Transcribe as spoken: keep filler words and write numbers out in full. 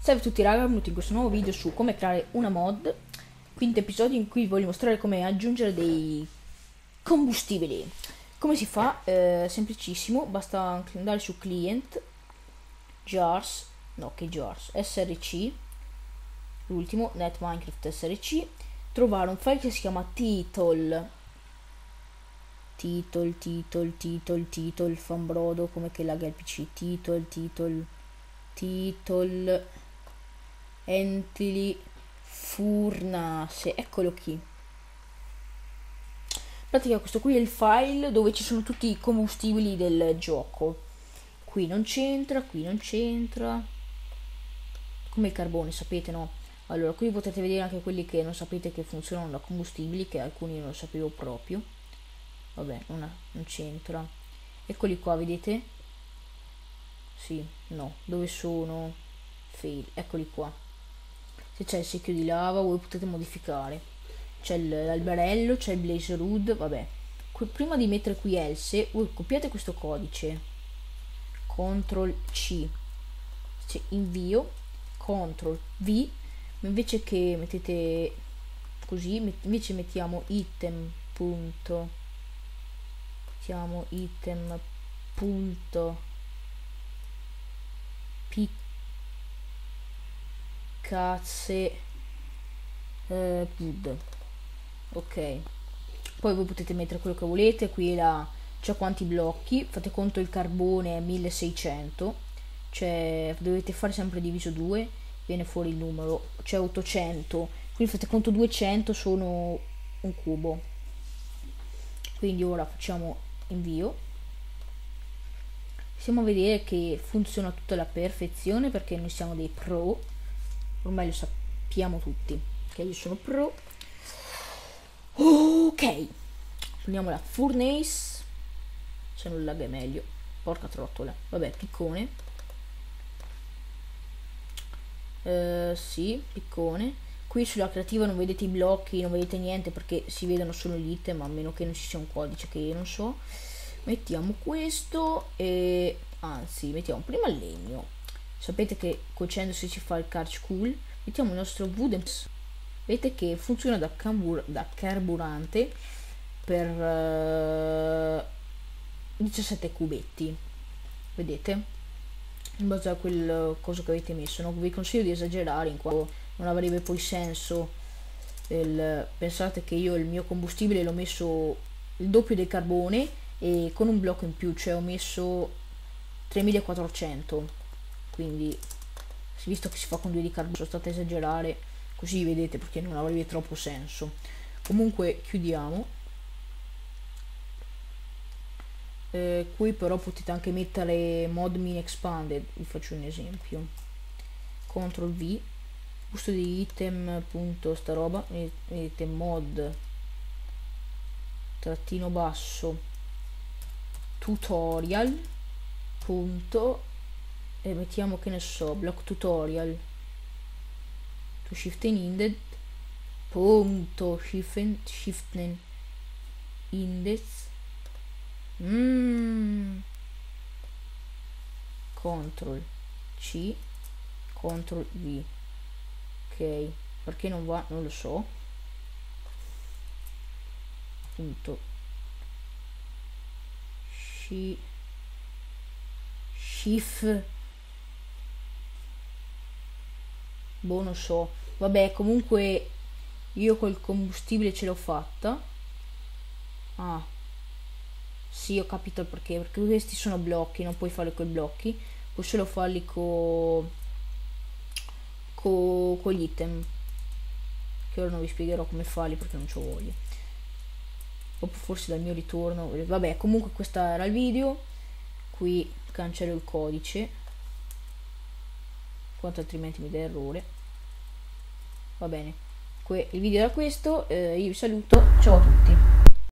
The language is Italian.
Salve a tutti raga, benvenuti in questo nuovo video su come creare una mod. Quinto episodio in cui vi voglio mostrare come aggiungere dei combustibili. Come si fa? Eh, semplicissimo, basta andare su client, jars, no che jars, src, l'ultimo, net minecraft src, trovare un file che si chiama title, title, title, title, title, fanbrodo, come che lagga il pc, title, title, title, entity furnace, eccolo qui. In pratica questo qui è il file dove ci sono tutti i combustibili del gioco. Qui non c'entra, qui non c'entra, come il carbone, sapete, no? Allora qui potete vedere anche quelli che non sapete che funzionano da combustibili, che alcuni non lo sapevo proprio. Vabbè, non, non c'entra. Eccoli qua, vedete? Sì, no, dove sono? Fail, eccoli qua. Se c'è il secchio di lava voi potete modificare, c'è l'alberello, c'è il blaze root, vabbè. Qui, prima di mettere qui else, voi copiate questo codice, control C, c'è invio, control V, ma invece che mettete così, met invece mettiamo item punto, mettiamo item punto pick cazze eh, pud. Ok, poi voi potete mettere quello che volete. Qui la c'è quanti blocchi, fate conto il carbone è milleseicento, cioè dovete fare sempre diviso due, viene fuori il numero, c'è ottocento, quindi fate conto duecento sono un cubo. Quindi ora facciamo invio, possiamo vedere che funziona tutto alla perfezione perché noi siamo dei pro. Ormai lo sappiamo tutti che io sono pro. Ok, prendiamo la furnace, se non lagga è meglio, porca trottola, vabbè, piccone, uh, sì, piccone. Qui sulla creativa non vedete i blocchi, non vedete niente perché si vedono solo gli item, a meno che non ci sia un codice che io non so. Mettiamo questo e anzi mettiamo prima il legno. Sapete che cuocendosi si fa il charcoal. Mettiamo il nostro wooden. Vedete che funziona da, da carburante per uh, diciassette cubetti. Vedete? In base a quel coso che avete messo. Non vi consiglio di esagerare in quanto non avrebbe poi senso. Il, pensate che io il mio combustibile l'ho messo il doppio del carbone e con un blocco in più, cioè ho messo tremilaquattrocento. Quindi visto che si fa con due di carbone sono stata a esagerare, così vedete, perché non avrebbe troppo senso. Comunque chiudiamo. Eh, qui però potete anche mettere mod min expanded, vi faccio un esempio. Control V, gusto di item punto sta roba, vedete mod trattino basso tutorial punto e mettiamo, che ne so, block tutorial to shiften index punto shiften shiften index mm. Control C, control V. Ok, perché non va non lo so. Punto C shift, boh, non so, vabbè, comunque io col combustibile ce l'ho fatta. Ah sì, ho capito il perché, perché questi sono blocchi, non puoi farli con i blocchi, puoi solo farli con co, con gli item, che ora non vi spiegherò come farli perché non c'ho voglia, dopo forse dal mio ritorno. Vabbè, comunque questo era il video. Qui cancello il codice quanto altrimenti mi dà errore. Va bene, il video era questo, eh, io vi saluto, ciao a tutti.